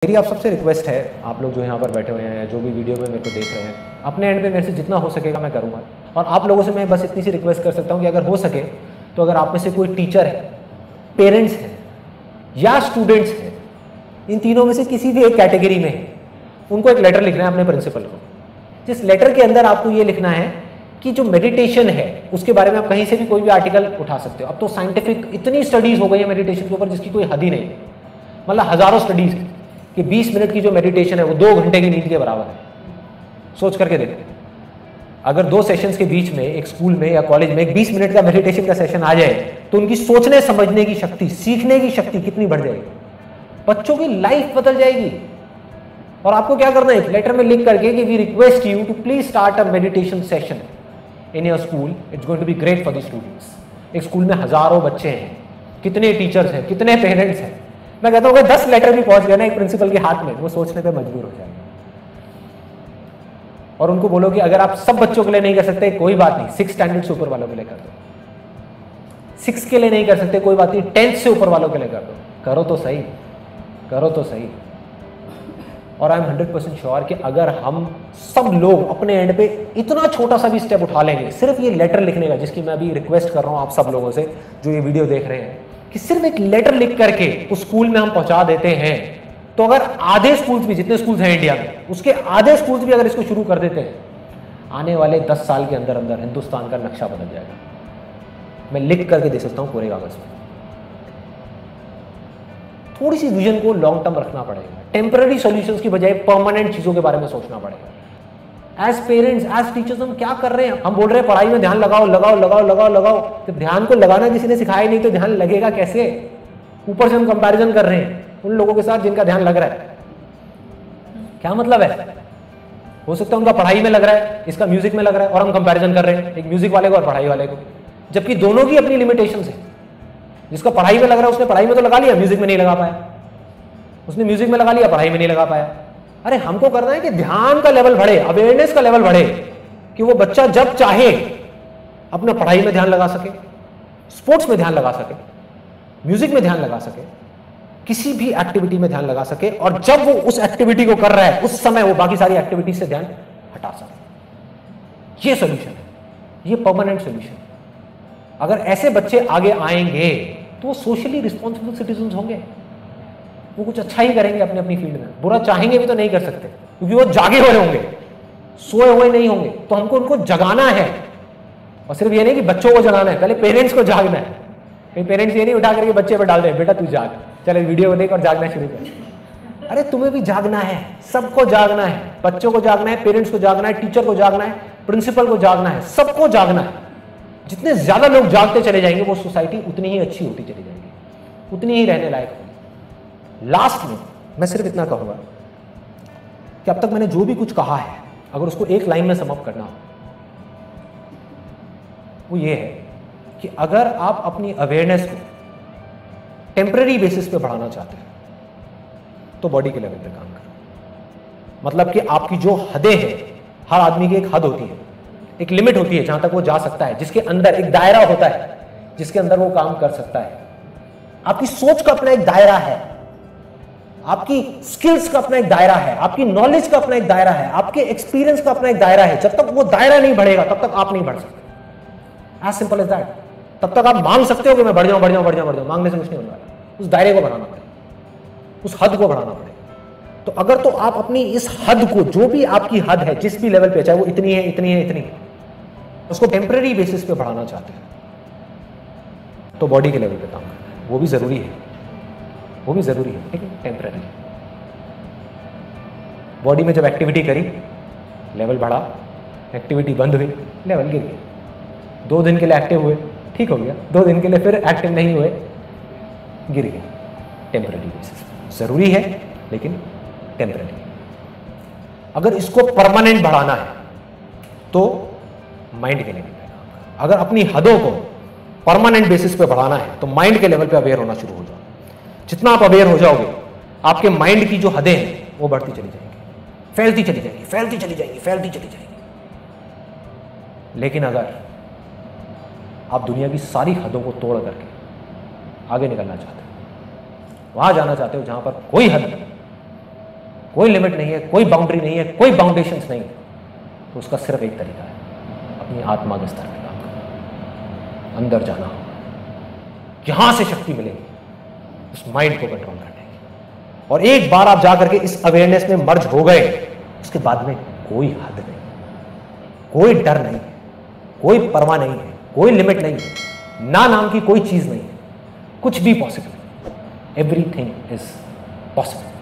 मेरी आप सबसे रिक्वेस्ट है, आप लोग जो यहाँ पर बैठे हुए हैं, जो भी वीडियो में मेरे को देख रहे हैं, अपने एंड पे मेरे से जितना हो सकेगा मैं करूँगा। और आप लोगों से मैं बस इतनी सी रिक्वेस्ट कर सकता हूँ कि अगर हो सके तो अगर आप में से कोई टीचर है, पेरेंट्स हैं या स्टूडेंट्स हैं, इन तीनों में से किसी भी एक कैटेगरी में है, उनको एक लेटर लिखना है अपने प्रिंसिपल को, जिस लेटर के अंदर आपको ये लिखना है कि जो मेडिटेशन है उसके बारे में आप कहीं से भी कोई भी आर्टिकल उठा सकते हो। अब तो साइंटिफिक इतनी स्टडीज हो गई है मेडिटेशन के ऊपर जिसकी कोई हद ही नहीं, मतलब हजारों स्टडीज है कि 20 मिनट की जो मेडिटेशन है वो 2 घंटे की नींद के बराबर है। सोच करके देखो, अगर 2 सेशंस के बीच में एक स्कूल में या कॉलेज में एक 20 मिनट का मेडिटेशन का सेशन आ जाए तो उनकी सोचने समझने की शक्ति, सीखने की शक्ति कितनी बढ़ जाएगी, बच्चों की लाइफ बदल जाएगी। और आपको क्या करना है, एक लेटर में लिख करके कि we request you to please start a meditation session in your school, it's going to be great for the students. एक स्कूल में हजारों बच्चे हैं, कितने टीचर्स हैं, कितने पेरेंट्स हैं, मैं कहता हूँ 10 लेटर भी पहुंच गए ना एक प्रिंसिपल के हाथ में, वो सोचने पे मजबूर हो जाएंगे। और उनको बोलो कि अगर आप सब बच्चों के लिए नहीं कर सकते कोई बात नहीं, 6 स्टैंडर्ड से ऊपर वालों के लिए कर दो। 6 के लिए नहीं कर सकते कोई बात नहीं, 10th से ऊपर वालों के लिए कर दो। करो तो सही, करो तो सही। और आई एम 100% श्योर कि अगर हम सब लोग अपने एंड पे इतना छोटा सा भी स्टेप उठा लेंगे, सिर्फ ये लेटर लिखने का, जिसकी मैं अभी रिक्वेस्ट कर रहा हूं आप सब लोगों से जो ये वीडियो देख रहे हैं, कि सिर्फ एक लेटर लिख करके उस स्कूल में हम पहुंचा देते हैं, तो अगर आधे स्कूल्स भी, जितने स्कूल्स हैं इंडिया में, उसके आधे स्कूल्स भी अगर इसको शुरू कर देते हैं, आने वाले 10 साल के अंदर अंदर हिंदुस्तान का नक्शा बदल जाएगा। मैं लिख करके दे सकता हूं पूरे कागज में। थोड़ी सी विजन को लॉन्ग टर्म रखना पड़ेगा, टेम्पररी सॉल्यूशंस की बजाय परमानेंट चीजों के बारे में सोचना पड़ेगा। एज पेरेंट्स, एज टीचर्स हम क्या कर रहे हैं? हम बोल रहे हैं पढ़ाई में ध्यान लगाओ लगाओ लगाओ लगाओ लगाओ, जब ध्यान को लगाना किसी ने सिखाया नहीं तो ध्यान लगेगा कैसे? ऊपर से हम कंपैरिजन कर रहे हैं उन लोगों के साथ जिनका ध्यान लग रहा है। क्या मतलब है? हो सकता है उनका पढ़ाई में लग रहा है, इसका म्यूजिक में लग रहा है, और हम कंपैरिजन कर रहे हैं एक म्यूजिक वाले को और पढ़ाई वाले को, जबकि दोनों की अपनी लिमिटेशंस है। जिसका पढ़ाई में लग रहा है उसने पढ़ाई में तो लगा लिया, म्यूजिक में नहीं लगा पाया, उसने म्यूजिक में लगा लिया, पढ़ाई में नहीं लगा पाया। अरे हमको करना है कि ध्यान का लेवल बढ़े, अवेयरनेस का लेवल बढ़े, कि वो बच्चा जब चाहे अपना पढ़ाई में ध्यान लगा सके, स्पोर्ट्स में ध्यान लगा सके, म्यूजिक में ध्यान लगा सके, किसी भी एक्टिविटी में ध्यान लगा सके, और जब वो उस एक्टिविटी को कर रहा है उस समय वो बाकी सारी एक्टिविटी से ध्यान हटा सके। ये सोल्यूशन है, ये परमानेंट सोल्यूशन। अगर ऐसे बच्चे आगे आएंगे तो वो सोशली रिस्पॉन्सिबल सिटीजन होंगे, वो कुछ अच्छा ही करेंगे अपनी अपनी फील्ड में। बुरा चाहेंगे भी तो नहीं कर सकते, क्योंकि वो जागे हुए होंगे, सोए हुए नहीं होंगे। तो हमको उनको जगाना है, और सिर्फ ये नहीं कि बच्चों को जगाना है, पहले पेरेंट्स को जागना है। कई पेरेंट्स ये नहीं उठा करके बच्चे पर डाल रहे, बेटा तू जाग, चल वीडियो को देख और जागना शुरू कर। अरे तुम्हें भी जागना है, सबको जागना है, बच्चों को जागना है, पेरेंट्स को जागना है, टीचर को जागना है, प्रिंसिपल को जागना है, सबको जागना है। जितने ज्यादा लोग जागते चले जाएंगे वो सोसाइटी उतनी ही अच्छी होती चली जाएगी, उतनी ही रहने लायक होगी। लास्ट में मैं सिर्फ इतना कहूंगा कि अब तक मैंने जो भी कुछ कहा है, अगर उसको एक लाइन में समअप करना हो, वो ये है कि अगर आप अपनी अवेयरनेस को टेम्पररी बेसिस पे बढ़ाना चाहते हैं तो बॉडी के लेवल पे काम करो। मतलब कि आपकी जो हदें हैं, हर आदमी की एक हद होती है, एक लिमिट होती है जहां तक वो जा सकता है, जिसके अंदर एक दायरा होता है जिसके अंदर वो काम कर सकता है। आपकी सोच का अपना एक दायरा है, आपकी स्किल्स का अपना एक दायरा है, आपकी नॉलेज का अपना एक दायरा है, आपके एक्सपीरियंस का अपना एक दायरा है। जब तक वो दायरा नहीं बढ़ेगा तब तक आप नहीं बढ़ सकते। As simple as that. तब तक आप मांग सकते हो कि मैं बढ़ जाऊं बढ़ जाऊं बढ़ जाऊं बढ़ जाऊं, मांगने से कुछ नहीं होने वाला। उस दायरे को बढ़ाना पड़ेगा, उस हद को बढ़ाना पड़ेगा। तो अगर तो आप अपनी इस हद को, जो भी आपकी हद है, जिस भी लेवल पे, चाहे वो इतनी है इतनी है इतनी, उसको टेम्पररी बेसिस पे बढ़ाना चाहते हैं तो बॉडी के लेवल पे काम करना है, वो भी जरूरी है, वो भी जरूरी है, लेकिन टेम्पररी। बॉडी में जब एक्टिविटी करी, लेवल बढ़ा, एक्टिविटी बंद हुई, लेवल गिर गया। 2 दिन के लिए एक्टिव हुए, ठीक हो गया, 2 दिन के लिए फिर एक्टिव नहीं हुए, गिर गए। टेम्पररी बेसिस जरूरी है, लेकिन टेम्पररी। अगर इसको परमानेंट बढ़ाना है तो माइंड के लेवल पे, अगर अपनी हदों को परमानेंट बेसिस पे बढ़ाना है तो माइंड के लेवल पे अवेयर होना शुरू हो जाओ। जितना आप अवेयर हो जाओगे, आपके माइंड की जो हदें हैं वो बढ़ती चली जाएंगी, फैलती चली जाएंगी, फैलती चली जाएंगी, फैलती चली जाएंगी। लेकिन अगर आप दुनिया की सारी हदों को तोड़ करके आगे निकलना चाहते हो, वहां जाना चाहते हो जहां पर कोई हद नहीं, कोई लिमिट नहीं है, कोई बाउंड्री नहीं है, कोई बाउंडेशंस नहीं है, तो उसका सिर्फ एक तरीका है, अपनी आत्मा के स्तर पर काम करना, अंदर जाना होगा, यहां से शक्ति मिलेगी उस माइंड को कंट्रोल करने की। और एक बार आप जाकर के इस अवेयरनेस में मर्ज हो गए, उसके बाद में कोई हद नहीं, कोई डर नहीं है, कोई परवाह नहीं है, कोई लिमिट नहीं है, ना नाम की कोई चीज नहीं है, कुछ भी पॉसिबल, एवरीथिंग इज पॉसिबल।